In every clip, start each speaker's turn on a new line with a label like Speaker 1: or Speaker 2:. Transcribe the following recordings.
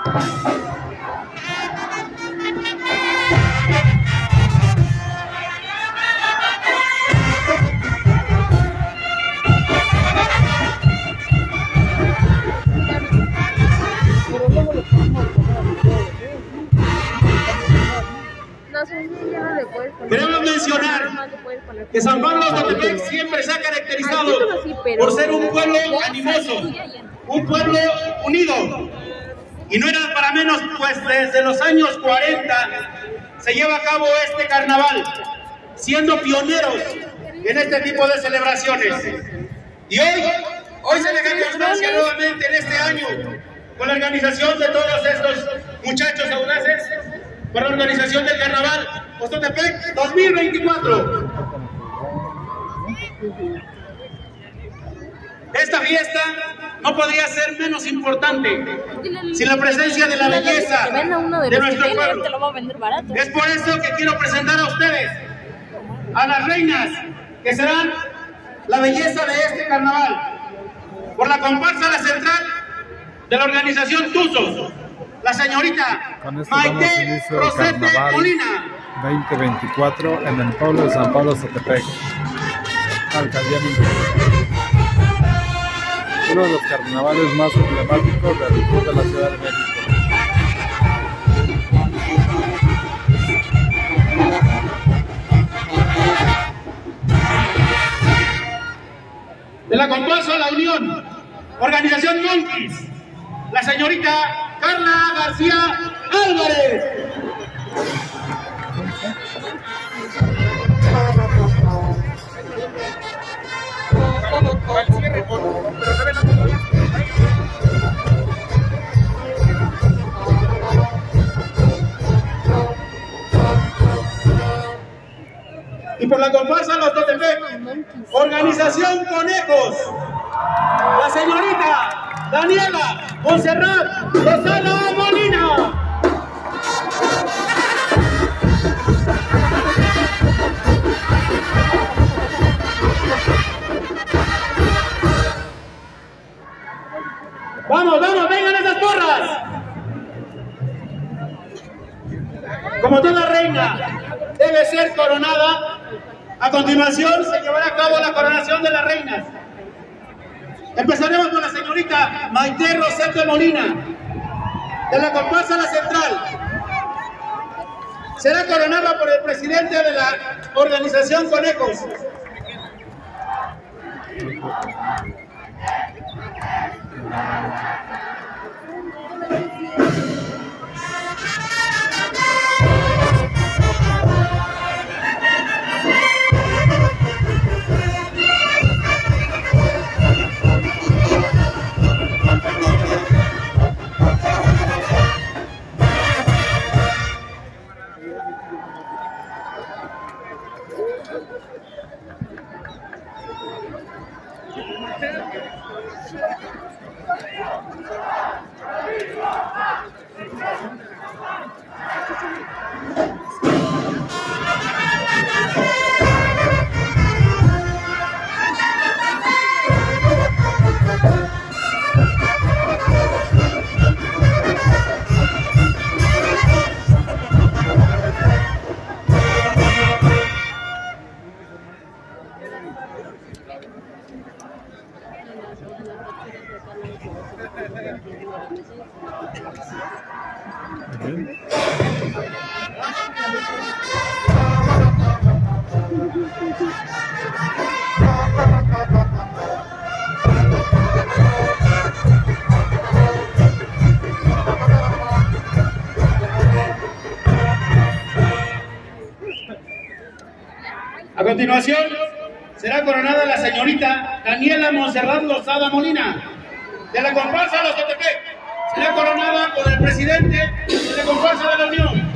Speaker 1: Queremos mencionar que San Pablo Sotepec siempre se ha caracterizado por ser un pueblo animoso, un pueblo unido. Y no era para menos, pues desde los años 40 se lleva a cabo este carnaval, siendo pioneros en este tipo de celebraciones. Y hoy se le da constancia nuevamente en este año, con la organización de todos estos muchachos audaces, por la organización del Carnaval Oxotepec 2024. Esta fiesta no podría ser menos importante sin la presencia de la belleza de nuestro pueblo. Es por eso que quiero presentar a ustedes a las reinas que serán la belleza de este carnaval, por la comparsa La Central de la organización Tuzos, la señorita Maite Rosete Molina.
Speaker 2: 2024 en el pueblo de San Pablo Sotepec, Alcaldía Minero. Uno de los carnavales más emblemáticos del sur de la Ciudad de México.
Speaker 1: De la comparsa La Unión, organización Monkeys, la señorita Carla García Álvarez. Y por la comparsa Los Totepec, organización Conejos, la señorita Daniela Montserrat Lozano Molina. Vamos, vamos, vengan esas porras. Como toda reina debe ser coronada, a continuación se llevará a cabo la coronación de las reinas. Empezaremos con la señorita Maite Rosete Molina, de la comparsa La Central. Será coronada por el presidente de la organización Conejos. A continuación, será coronada la señorita Daniela Montserrat Lozano Molina, de la comparsa Los Totepec. Será coronada por el presidente de la comparsa de la Unión.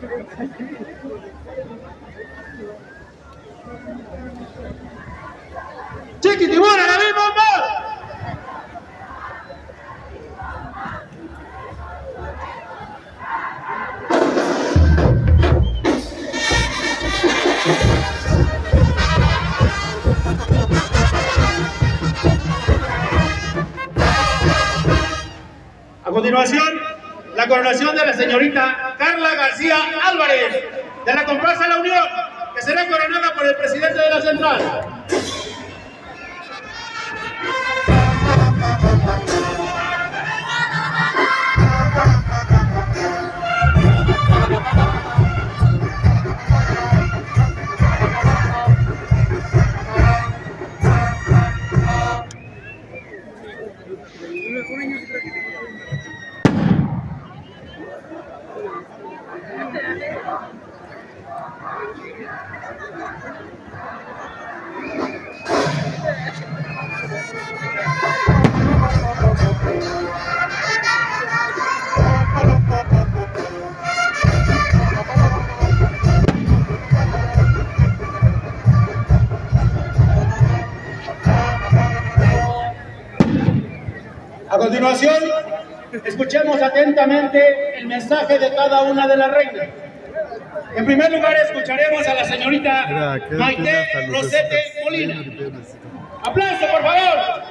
Speaker 1: Chiquitibuna, la misma más. A continuación, la coronación de la señorita Carla García Álvarez, de la comparsa La Unión, que será coronada por el presidente de la central. A continuación, escuchemos atentamente el mensaje de cada una de las reinas. En primer lugar, escucharemos a la señorita Maite Rosete Molina. ¡Aplauso, por favor!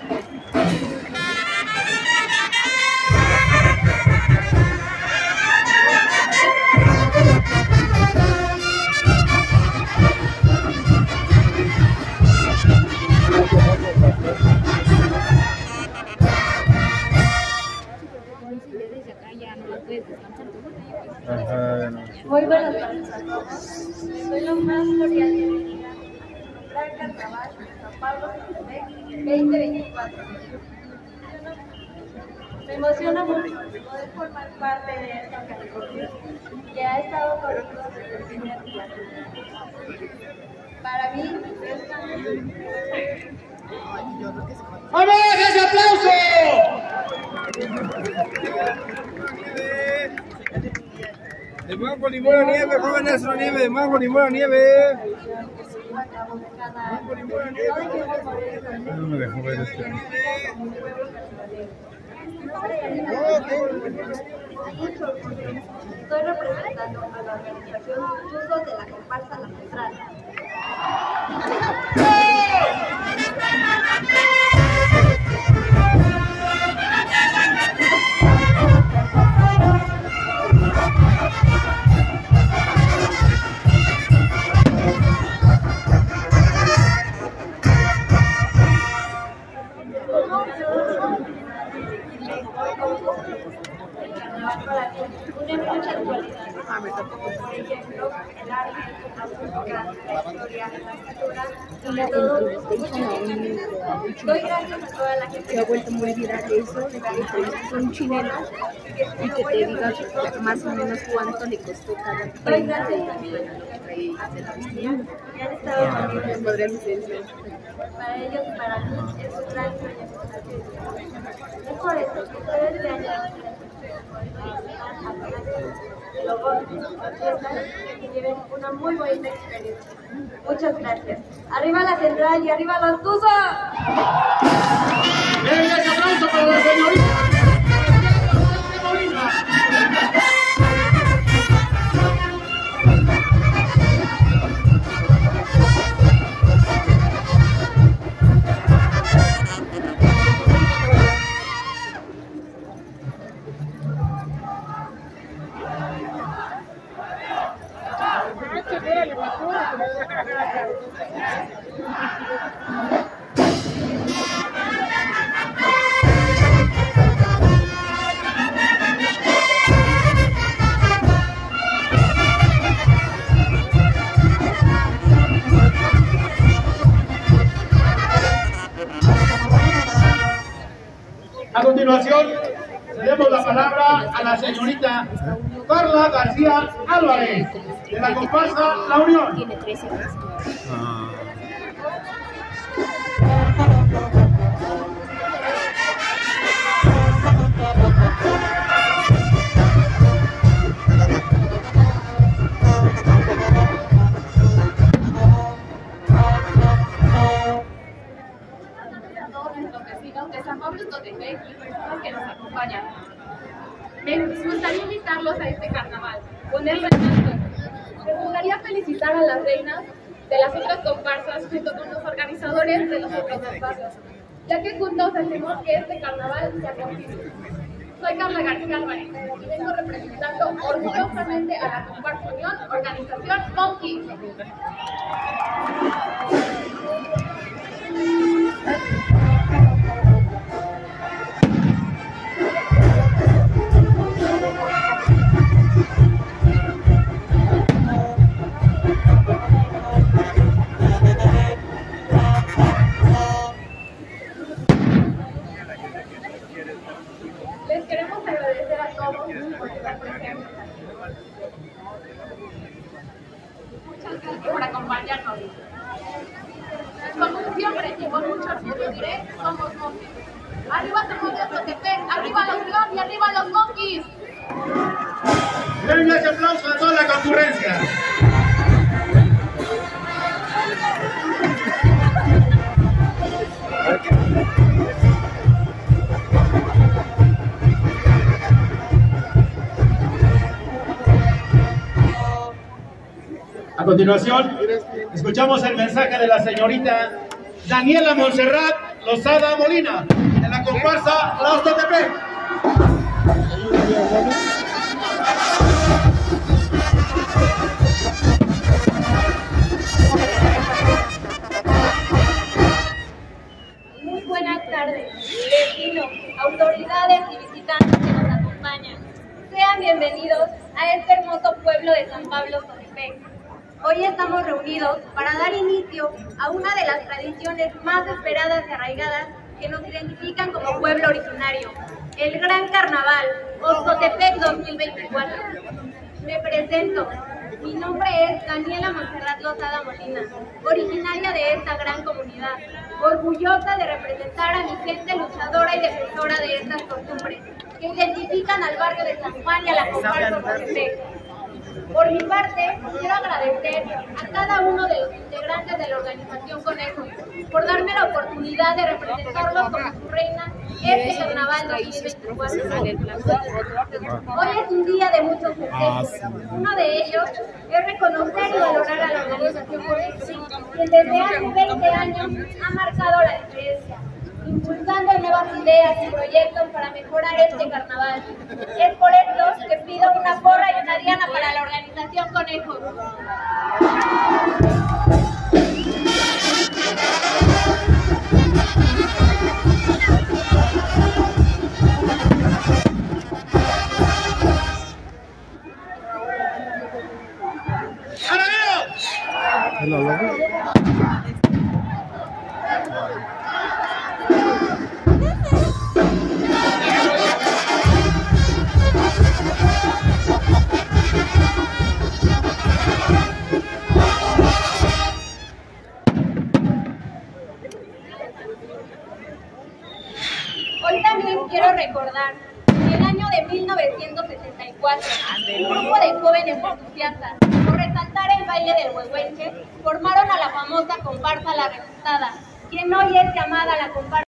Speaker 3: Muy buenas tardes a todos. Soy la más cordial bienvenida al Carnaval de San Pablo Zacatepec 2024. Me emociona mucho poder formar parte de esta categoría que ha estado conmigo desde el primer día. Para mí es
Speaker 1: ¡Vamos, ese aplauso!
Speaker 2: De mango, limón a nieve, jóvenes, la nieve, de mango, limón a nieve. Mango, limón a nieve. No me dejó ver esto.
Speaker 3: Estoy representando a la organización Chuscos de la comparsa La Central. Une muchas cualidades, por ejemplo, el arte, la música, la historia, la cultura, sobre todo muchos sentimientos. Doy gracias a toda la gente.
Speaker 4: Se ha vuelto muy viral eso de que son chilenos y que te digas más o menos cuánto le costó cada prenda de la vestimenta.
Speaker 3: Ya han estado conmigo.
Speaker 4: Podrían decir
Speaker 3: Para ellos y para mí es un gran sueño. Es por eso que todo este año que lleven una muy bonita experiencia. Muchas gracias. ¡Arriba la central y arriba los tuzos!
Speaker 1: ¡Denle ese aplauso para la señorita! A continuación, cedemos la palabra a la señorita Carla García Álvarez, de la comparsa La Unión.
Speaker 4: tiene 13 años.
Speaker 5: España. Me gustaría invitarlos a este carnaval, ponerlo en alto. Me gustaría felicitar a las reinas de las otras comparsas junto con los organizadores de los otros espacios, ya que juntos hacemos que este carnaval sea posible. Soy Carla García Álvarez y vengo representando orgullosamente a la comparsa Unión Organización Monkey. Les queremos agradecer a todos por estar presentes. Muchas gracias por acompañarnos. Como siempre y con mucho orgullo diré, somos monkeys. ¡Arriba somos de Ocotepec! ¡Arriba los León y arriba los monkeys!
Speaker 1: Denle ese aplauso a toda la concurrencia. A continuación, escuchamos el mensaje de la señorita Daniela Montserrat Lozada Molina, de la comparsa La Ocotepec.
Speaker 3: Muy buenas tardes, vecinos, autoridades y visitantes que nos acompañan. Sean bienvenidos a este hermoso pueblo de San Pablo Ocotepec. Hoy estamos reunidos para dar inicio a una de las tradiciones más esperadas y arraigadas que nos identifican como pueblo originario, el Gran Carnaval Ocotepec 2024. Me presento. Mi nombre es Daniela Montserrat Lozada Molina, originaria de esta gran comunidad, orgullosa de representar a mi gente luchadora y defensora de estas costumbres que identifican al barrio de San Juan y a la comparsa Ocotepec. Por mi parte, quiero agradecer a cada uno de los integrantes de la organización Conejo por darme la oportunidad de representarlos como su reina este carnaval 2024. Hoy es un día de muchos festejos. Uno de ellos es reconocer y valorar a la organización Conejo, quien desde hace 20 años ha marcado la diferencia, impulsando nuevas ideas y proyectos para mejorar este carnaval. Es por esto que pido una porra y una diana para la organización Conejo. Hoy también quiero recordar que el año de 1974, un grupo de jóvenes entusiastas, por resaltar el baile del huehuenche, formaron a la famosa comparsa La Resustada, quien hoy es llamada la comparsa